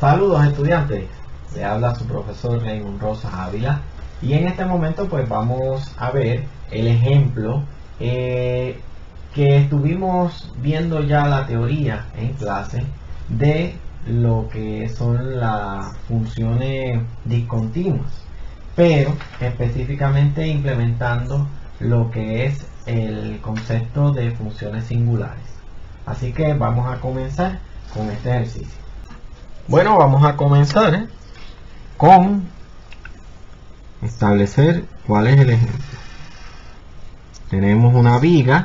Saludos estudiantes, le habla su profesor Raymond Rosas Ávila y en este momento pues vamos a ver el ejemplo que estuvimos viendo ya la teoría en clase de lo que son las funciones discontinuas, pero específicamente implementando lo que es el concepto de funciones singulares. Así que vamos a comenzar con este ejercicio. Bueno, vamos a comenzar con establecer cuál es el ejemplo. Tenemos una viga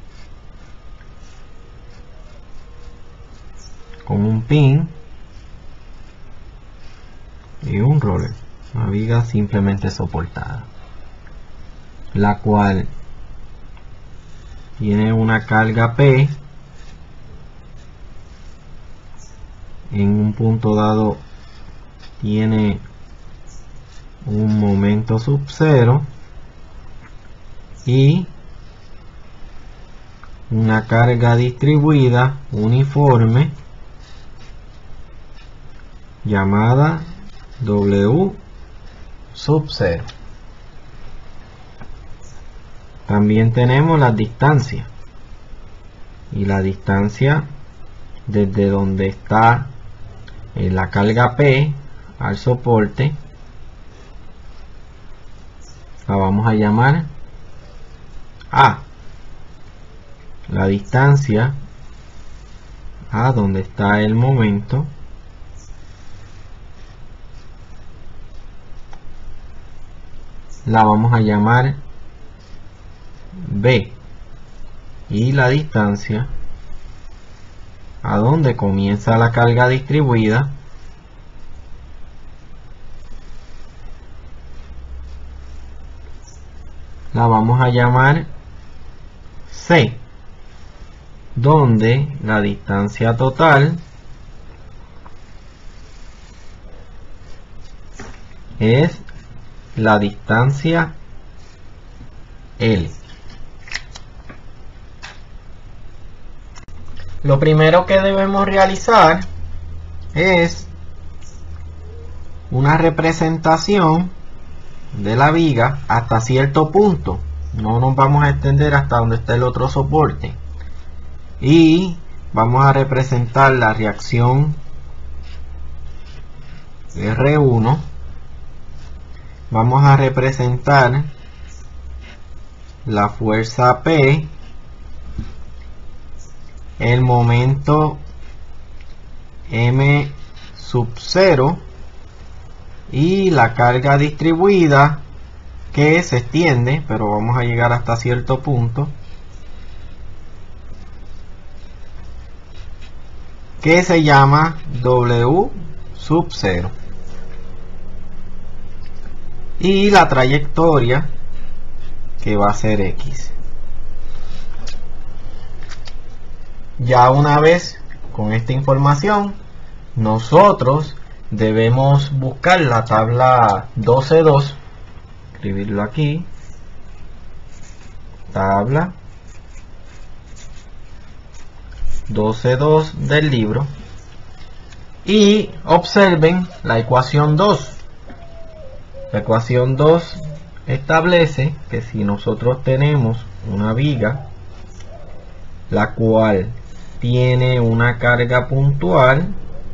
con un pin y un roller, una viga simplemente soportada, la cual tiene una carga P. En un punto dado tiene un momento sub cero y una carga distribuida uniforme llamada W sub 0. También tenemos las distancias, y la distancia desde donde está la carga P al soporte la vamos a llamar A. La distancia a donde está el momento la vamos a llamar B, y la distancia a donde comienza la carga distribuida la vamos a llamar C, donde la distancia total es la distancia L. Lo primero que debemos realizar es una representación de la viga hasta cierto punto. No nos vamos a extender hasta donde está el otro soporte. Y vamos a representar la reacción R1. Vamos a representar la fuerza P, el momento M sub 0 y la carga distribuida que se extiende, pero vamos a llegar hasta cierto punto, que se llama W sub 0, y la trayectoria que va a ser X. Ya una vez con esta información, nosotros debemos buscar la tabla 12.2, escribirlo aquí, tabla 12.2 del libro, y observen la ecuación 2. La ecuación 2 establece que si nosotros tenemos una viga la cual tiene una carga puntual,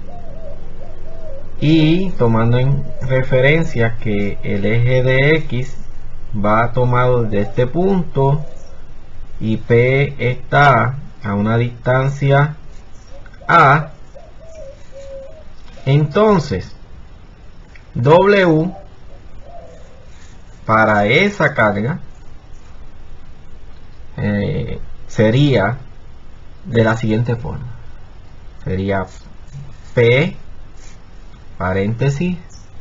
y tomando en referencia que el eje de X va tomado desde este punto y P está a una distancia A, entonces W para esa carga sería de la siguiente forma: sería P paréntesis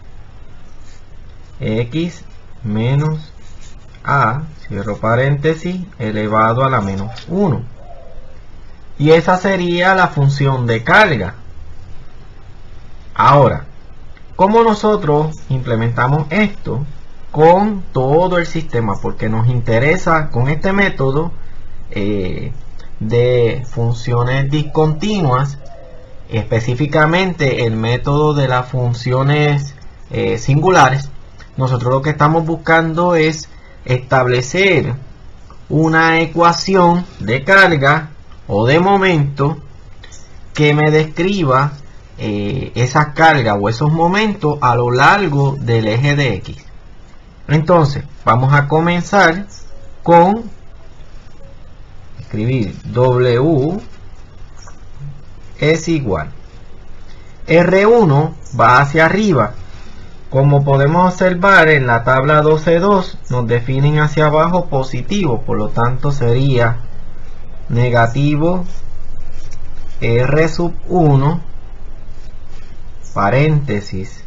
X menos A, cierro paréntesis, elevado a la menos 1. Y esa sería la función de carga. Ahora, ¿cómo nosotros implementamos esto con todo el sistema? Porque nos interesa con este método de funciones discontinuas específicamente el método de las funciones singulares, nosotros lo que estamos buscando es establecer una ecuación de carga o de momento que me describa esas cargas o esos momentos a lo largo del eje de X. Entonces vamos a comenzar con escribir W es igual, R1 va hacia arriba. Como podemos observar en la tabla 12.2 nos definen hacia abajo positivo, por lo tanto sería negativo R sub 1 paréntesis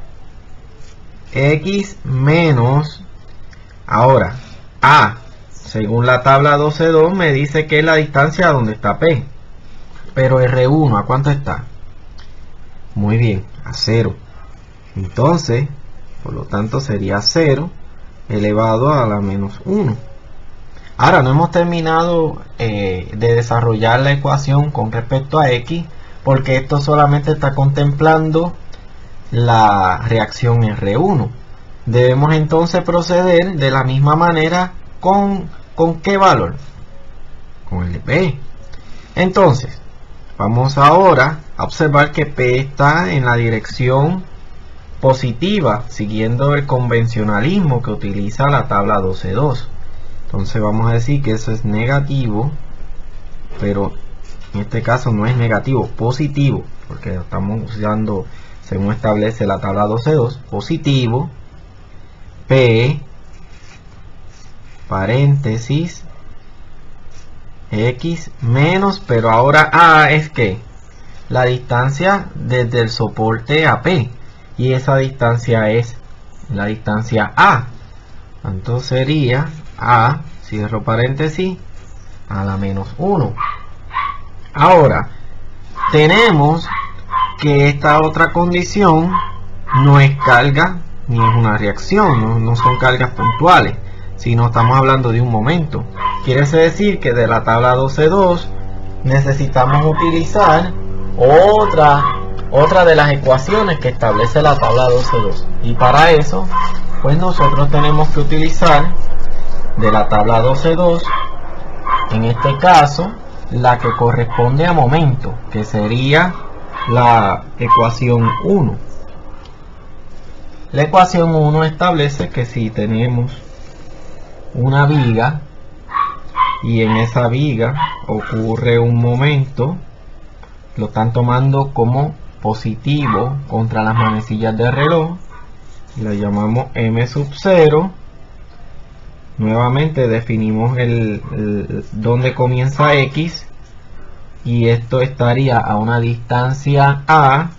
X menos, ahora A, según la tabla 12.2 me dice que es la distancia a donde está P, pero R1 ¿a cuánto está? Muy bien, a 0. Entonces, por lo tanto sería 0 elevado a la menos 1. Ahora no hemos terminado de desarrollar la ecuación con respecto a X, porque esto solamente está contemplando la reacción R1. Debemos entonces proceder de la misma manera con ¿qué valor? Con el de P. Entonces, vamos ahora a observar que P está en la dirección positiva, siguiendo el convencionalismo que utiliza la tabla 12.2. Entonces vamos a decir que eso es negativo, pero en este caso no es negativo, positivo, porque estamos usando según establece la tabla 12.2, positivo, P, paréntesis, X menos, pero ahora A es que la distancia desde el soporte a P, y esa distancia es la distancia A. Entonces sería A, cierro paréntesis, a la menos 1. Ahora, tenemos que esta otra condición no es carga ni es una reacción, no son cargas puntuales, sino estamos hablando de un momento. Quiere decir que de la tabla 12.2 necesitamos utilizar otra de las ecuaciones que establece la tabla 12.2, y para eso pues nosotros tenemos que utilizar de la tabla 12.2, en este caso la que corresponde a momento, que sería la ecuación 1. La ecuación 1 establece que si tenemos una viga y en esa viga ocurre un momento, lo están tomando como positivo contra las manecillas del reloj, lo llamamos m sub 0. Nuevamente definimos donde comienza X, y esto estaría a una distancia A,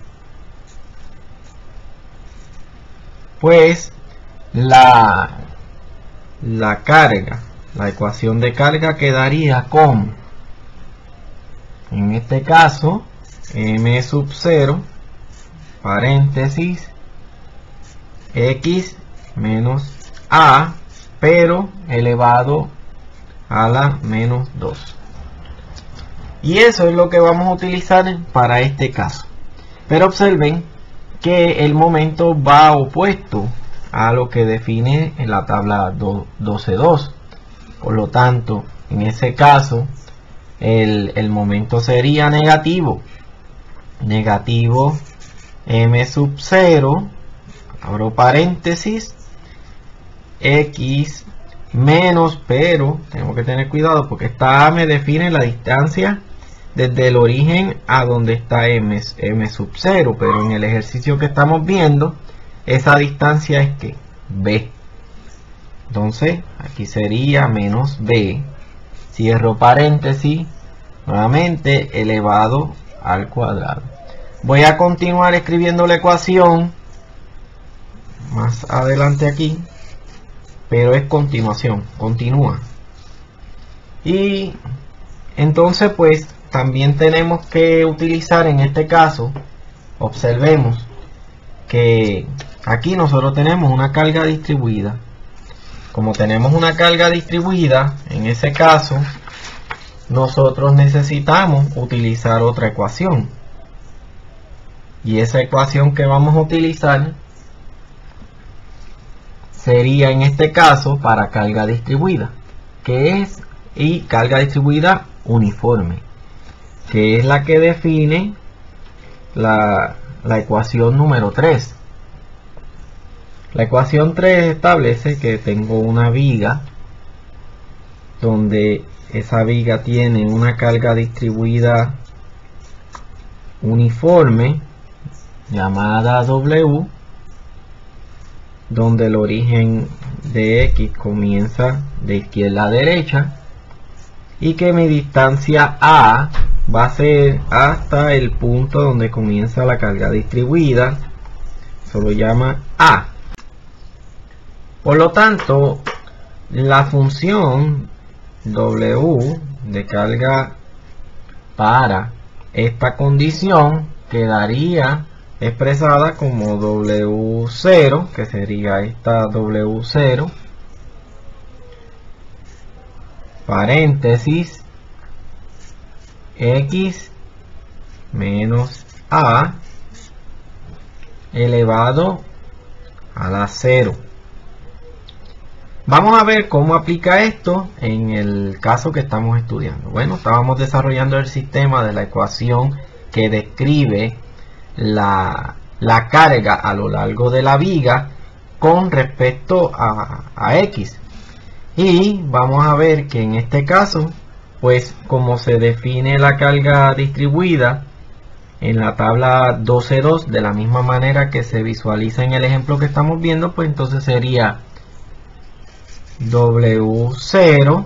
pues la carga, la ecuación de carga quedaría como, en este caso, m sub 0 paréntesis X menos A, pero elevado a la menos 2. Y eso es lo que vamos a utilizar para este caso. Pero observen que el momento va opuesto a lo que define en la tabla 12.2. Por lo tanto, en ese caso, el momento sería negativo. Negativo m sub 0, abro paréntesis, X menos, pero tengo que tener cuidado porque esta A me define la distancia desde el origen a donde está m sub 0, pero en el ejercicio que estamos viendo esa distancia es que B. Entonces aquí sería menos B, cierro paréntesis, nuevamente elevado al cuadrado. Voy a continuar escribiendo la ecuación más adelante aquí, pero es continuación, continúa. Y entonces pues también tenemos que utilizar en este caso, observemos que aquí nosotros tenemos una carga distribuida. Como tenemos una carga distribuida, en ese caso nosotros necesitamos utilizar otra ecuación. Y esa ecuación que vamos a utilizar sería en este caso para carga distribuida, que es, y carga distribuida uniforme, que es la que define la ecuación número 3. La ecuación 3 establece que tengo una viga donde esa viga tiene una carga distribuida uniforme llamada W, donde el origen de X comienza de izquierda a derecha y que mi distancia A va a ser hasta el punto donde comienza la carga distribuida, se lo llama A. Por lo tanto, la función W de carga para esta condición quedaría expresada como W0, que sería esta W0, paréntesis, X menos A elevado a la 0. Vamos a ver cómo aplica esto en el caso que estamos estudiando. Bueno, estábamos desarrollando el sistema de la ecuación que describe la carga a lo largo de la viga con respecto a X. Y vamos a ver que en este caso, pues como se define la carga distribuida en la tabla 12.2, de la misma manera que se visualiza en el ejemplo que estamos viendo, pues entonces sería W0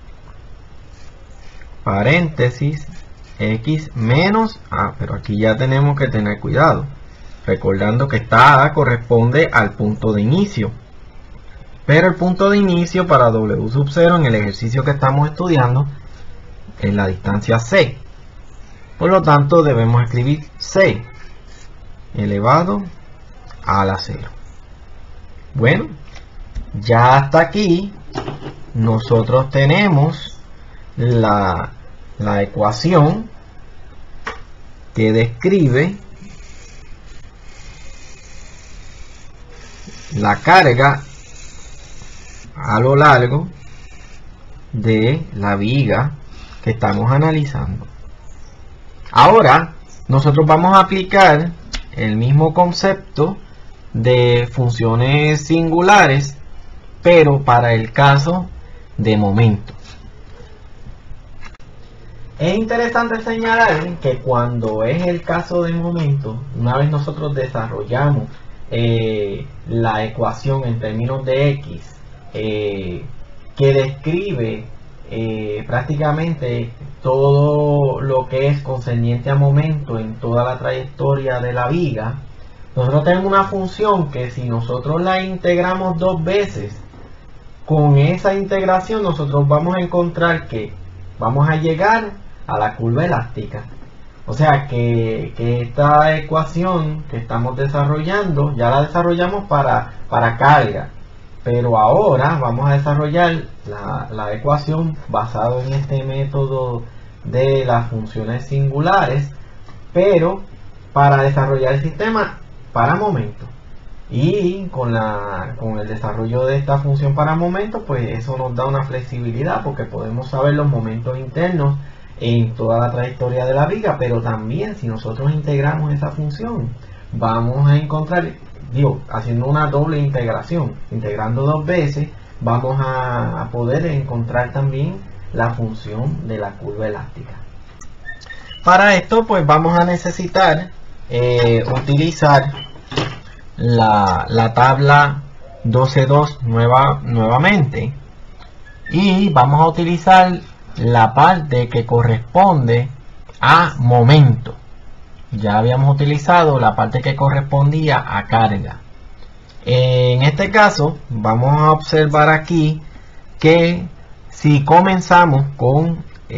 paréntesis X menos A, pero aquí ya tenemos que tener cuidado, recordando que esta A corresponde al punto de inicio, pero el punto de inicio para W sub 0 en el ejercicio que estamos estudiando es la distancia C. Por lo tanto debemos escribir C elevado a la 0. Bueno, ya hasta aquí nosotros tenemos la ecuación que describe la carga a lo largo de la viga que estamos analizando. Ahora nosotros vamos a aplicar el mismo concepto de funciones singulares, pero para el caso de momento. Es interesante señalar que cuando es el caso de momento, una vez nosotros desarrollamos la ecuación en términos de X, que describe prácticamente todo lo que es concerniente a momento en toda la trayectoria de la viga, nosotros tenemos una función que si nosotros la integramos dos veces, con esa integración nosotros vamos a encontrar que vamos a llegar a la curva elástica. O sea que esta ecuación que estamos desarrollando ya la desarrollamos para carga, pero ahora vamos a desarrollar la ecuación basado en este método de las funciones singulares, pero para desarrollar el sistema para momento. Y con el desarrollo de esta función para momentos, pues eso nos da una flexibilidad porque podemos saber los momentos internos en toda la trayectoria de la viga, pero también si nosotros integramos esa función vamos a encontrar, haciendo una doble integración, integrando dos veces, vamos a poder encontrar también la función de la curva elástica. Para esto pues vamos a necesitar utilizar la tabla 12.2 nuevamente, y vamos a utilizar la parte que corresponde a momento. Ya habíamos utilizado la parte que correspondía a carga. En este caso vamos a observar aquí que si comenzamos con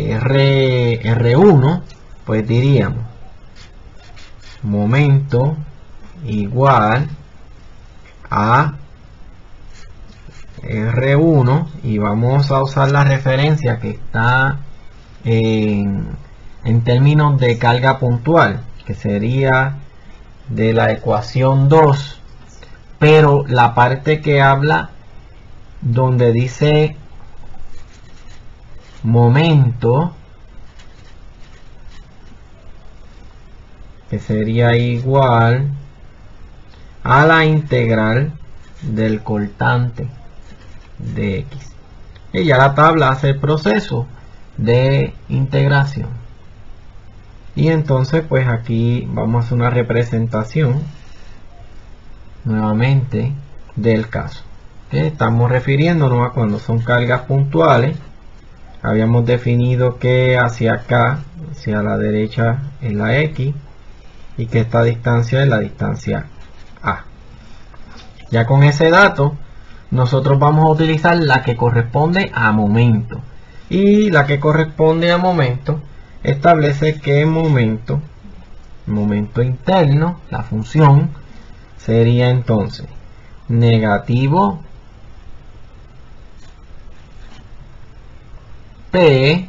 R1, pues diríamos momento igual a R1, y vamos a usar la referencia que está en términos de carga puntual, que sería de la ecuación 2, pero la parte que habla donde dice momento, que sería igual a la integral del cortante de x. Y ya la tabla hace el proceso de integración. Y entonces pues aquí vamos a hacer una representación nuevamente del caso. Estamos refiriéndonos a cuando son cargas puntuales. Habíamos definido que hacia acá, hacia la derecha, es la x, y que esta distancia es la distancia a. Ya con ese dato, nosotros vamos a utilizar la que corresponde a momento. Y la que corresponde a momento establece que momento interno, la función, sería entonces negativo p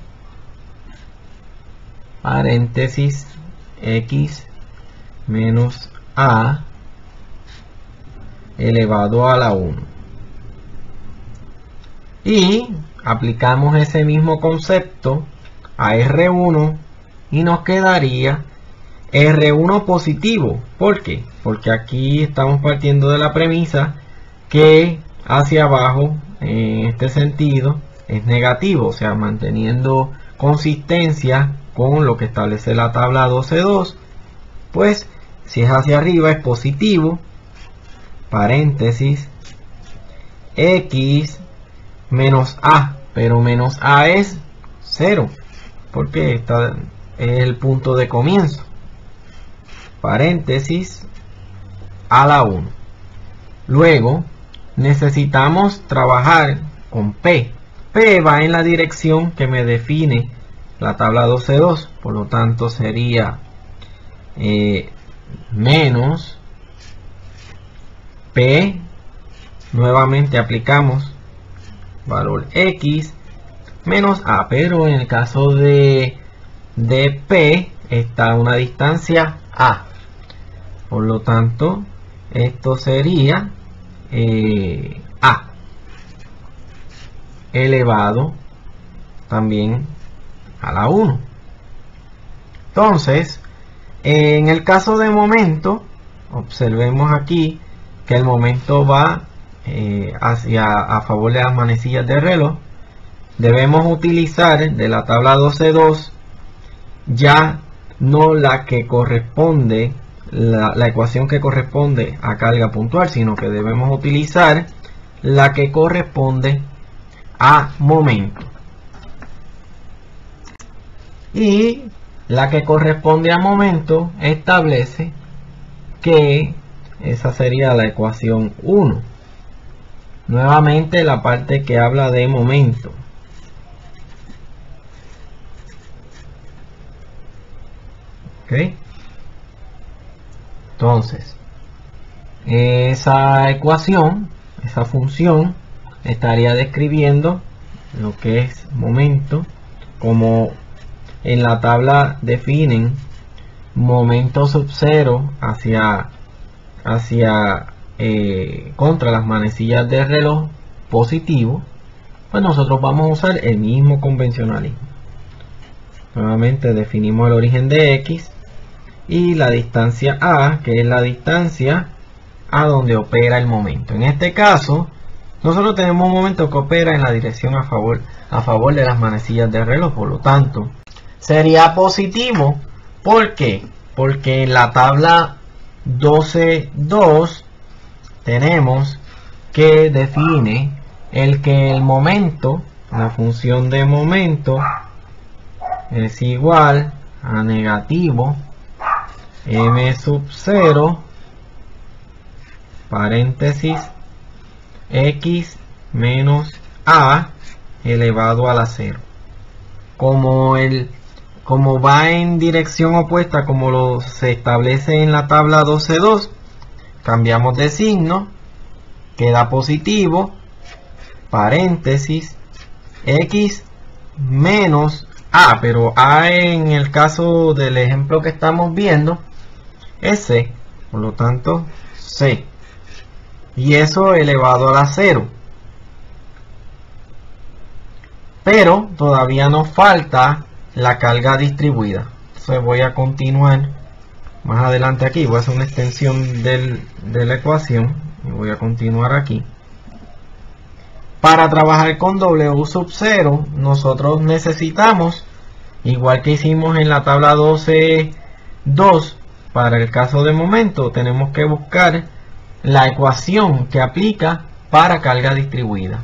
paréntesis x menos a elevado a la 1. Y aplicamos ese mismo concepto a R1 y nos quedaría R1 positivo. ¿Por qué? Porque aquí estamos partiendo de la premisa que hacia abajo, en este sentido, es negativo, o sea, manteniendo consistencia con lo que establece la tabla 12.2, pues si es hacia arriba es positivo, paréntesis, x menos a, pero menos a es 0, porque esta es el punto de comienzo, paréntesis, a la 1. Luego necesitamos trabajar con p. P va en la dirección que me define la tabla 12.2, por lo tanto sería menos p, nuevamente aplicamos valor x menos a, pero en el caso de p está una distancia a, por lo tanto esto sería a elevado también a la 1. Entonces, en el caso de momento, observemos aquí que el momento va a favor de las manecillas de reloj. Debemos utilizar de la tabla 12.2 ya no la que corresponde, la ecuación que corresponde a carga puntual, sino que debemos utilizar la que corresponde a momento. Y la que corresponde a momento establece que esa sería la ecuación 1. Nuevamente la parte que habla de momento. ¿Ok? Entonces, esa ecuación, esa función, estaría describiendo lo que es momento, como en la tabla definen momento sub 0 contra las manecillas de reloj positivo, pues nosotros vamos a usar el mismo convencionalismo. Nuevamente definimos el origen de x y la distancia a, que es la distancia a donde opera el momento. En este caso, nosotros tenemos un momento que opera en la dirección a favor de las manecillas de reloj, por lo tanto, sería positivo. ¿Por qué? Porque en la tabla 12.2 tenemos que define que el momento, la función de momento, es igual a negativo m sub 0 paréntesis x menos a elevado a la 0. Como va en dirección opuesta como se establece en la tabla 12.2, cambiamos de signo, queda positivo, paréntesis, x menos a, pero a en el caso del ejemplo que estamos viendo, ese por lo tanto C, y eso elevado a la 0. Pero todavía nos falta la carga distribuida. Entonces voy a continuar más adelante aquí, voy a hacer una extensión de la ecuación y voy a continuar aquí. Para trabajar con W sub 0 nosotros necesitamos, igual que hicimos en la tabla 12.2, para el caso de momento tenemos que buscar la ecuación que aplica para carga distribuida.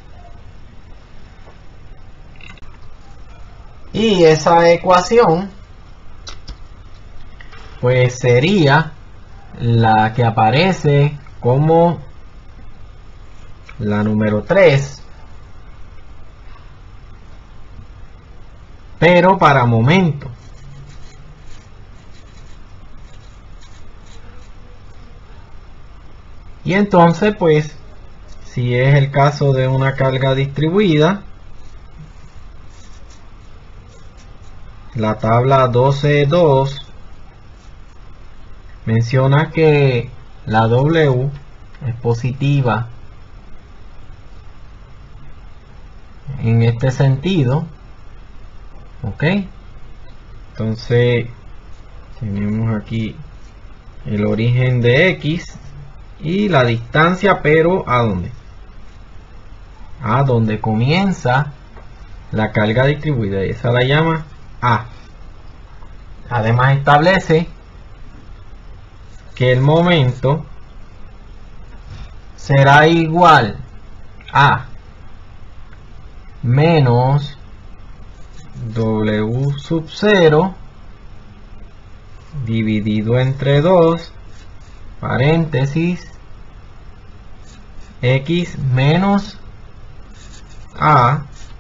Y esa ecuación pues sería la que aparece como la número 3, pero para momento. Y entonces pues si es el caso de una carga distribuida, la tabla 12.2 menciona que la W es positiva en este sentido, ok. Entonces tenemos aquí el origen de X y la distancia, pero ¿a dónde? A donde comienza la carga distribuida, y esa la llama A. Además establece que el momento será igual a menos W sub 0 dividido entre 2 paréntesis X menos A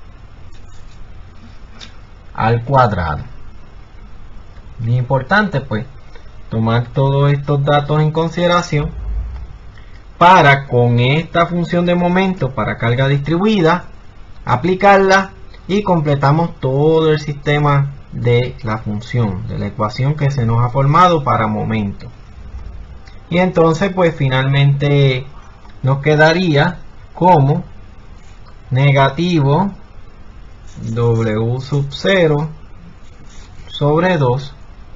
al cuadrado. Muy importante pues tomar todos estos datos en consideración para, con esta función de momento para carga distribuida, aplicarla y completamos todo el sistema de la función, de la ecuación que se nos ha formado para momento. Y entonces pues finalmente nos quedaría como negativo W sub 0 sobre 2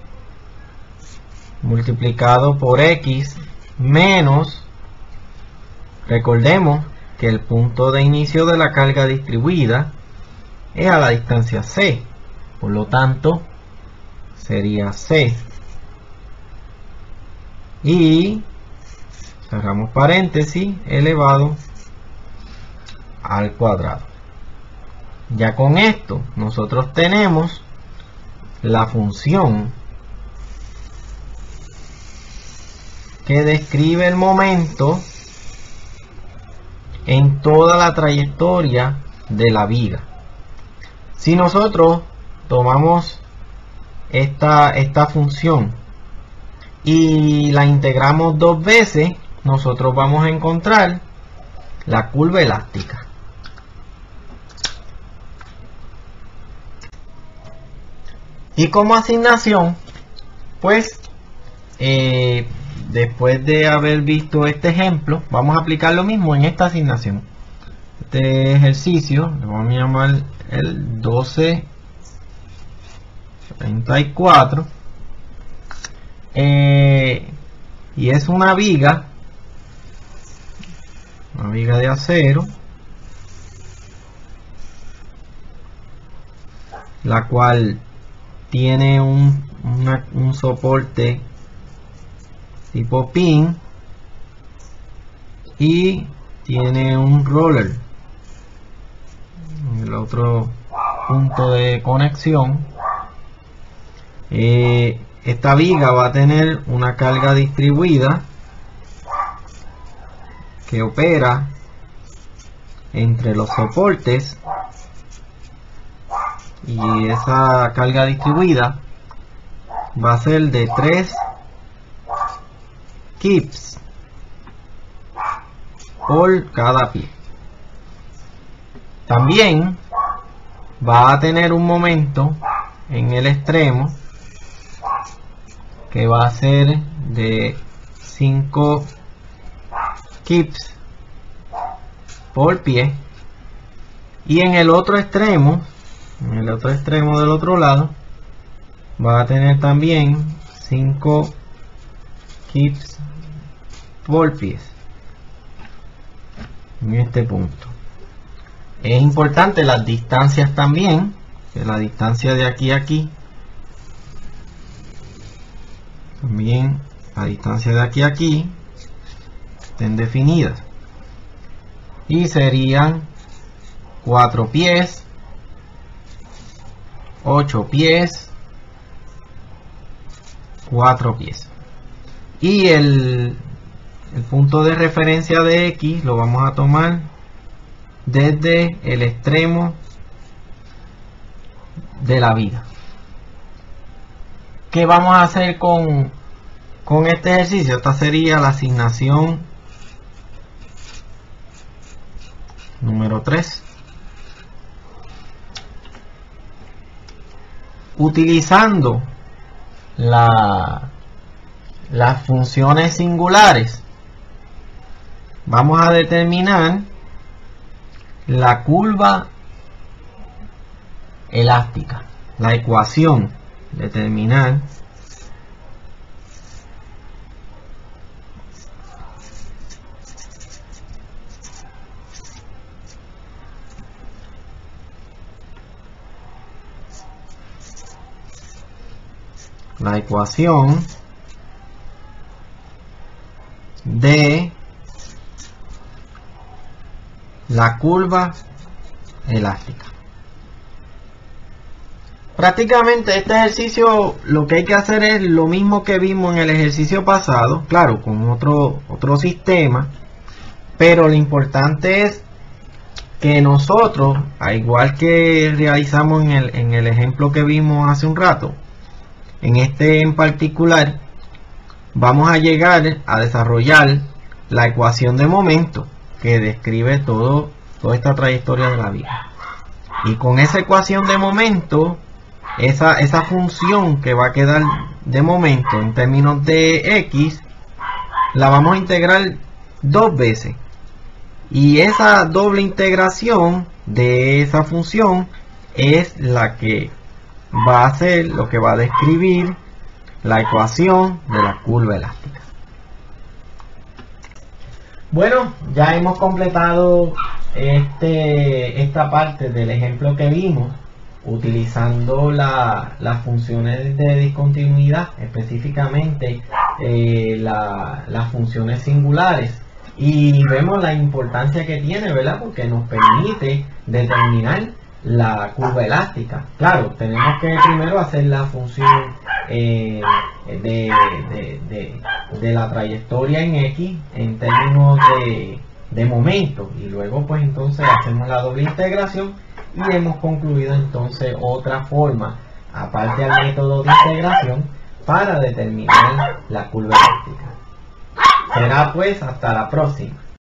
multiplicado por X menos, recordemos que el punto de inicio de la carga distribuida es a la distancia C, por lo tanto sería C, y cerramos paréntesis, elevado al cuadrado. Ya con esto nosotros tenemos la función que describe el momento en toda la trayectoria de la vida. Si nosotros tomamos esta función y la integramos dos veces, nosotros vamos a encontrar la curva elástica. Y como asignación, pues después de haber visto este ejemplo, vamos a aplicar lo mismo en esta asignación. Este ejercicio lo vamos a llamar el 12.34, y es una viga de acero, la cual tiene un soporte tipo pin y tiene un roller en el otro punto de conexión. Esta viga va a tener una carga distribuida que opera entre los soportes, y esa carga distribuida va a ser de 3 kips por cada pie. También va a tener un momento en el extremo que va a ser de 5 kips por pie, y en el otro extremo del otro lado va a tener también 5 kips por pies en este punto. Es importante las distancias también, que la distancia de aquí a aquí, también la distancia de aquí a aquí estén definidas, y serían 4 pies, 8 pies, 4 pies, y el punto de referencia de X lo vamos a tomar desde el extremo de la vida. ¿Qué vamos a hacer con este ejercicio? Esta sería la asignación número 3. Utilizando las funciones singulares, vamos a determinar la curva elástica, la ecuación, determinar la ecuación de la curva elástica. Prácticamente este ejercicio lo que hay que hacer es lo mismo que vimos en el ejercicio pasado, claro, con otro sistema, pero lo importante es que nosotros, al igual que realizamos en el ejemplo que vimos hace un rato, en este en particular, vamos a llegar a desarrollar la ecuación de momento que describe toda esta trayectoria de la vida. Y con esa ecuación de momento, esa función que va a quedar de momento en términos de X, la vamos a integrar 2 veces. Y esa doble integración de esa función es la que va a ser lo que va a describir la ecuación de la curva elástica. Bueno, ya hemos completado esta parte del ejemplo que vimos utilizando las funciones de discontinuidad, específicamente las funciones singulares, y vemos la importancia que tiene, ¿verdad? Porque nos permite determinar la curva elástica. Claro, tenemos que primero hacer la función de la trayectoria en X en términos de momento, y luego pues entonces hacemos la doble integración y hemos concluido entonces otra forma aparte del método de integración para determinar la curva elástica. Será pues hasta la próxima.